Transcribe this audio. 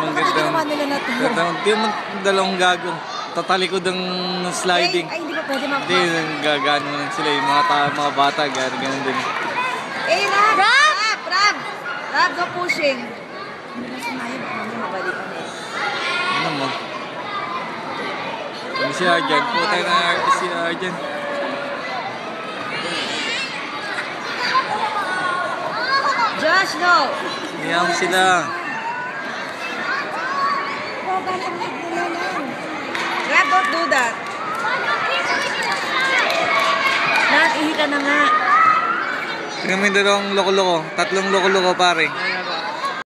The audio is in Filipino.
Ang Bakit ganda. ginawa nila na to? Hindi mo dalawang gago. Tatalikod ng sliding. Ay, hindi pa pwede Hindi, gagano lang sila yung mga bata, ganun din. Rab, go pushing. Hindi na sumayo, baka may mabalikan eh. Ano mo? Ano si Arjan? Puta na artist si Arjan. Josh, no! Iyan mo sila. Rab, don't do that. Ihi ka na nga. Tingnan mo yung dalawang loko-loko. Tatlong loko-loko pare.